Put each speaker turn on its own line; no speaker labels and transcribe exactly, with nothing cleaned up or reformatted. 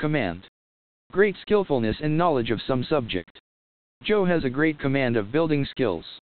Command. Great skillfulness and knowledge of some subject. Joe has a great command of building skills.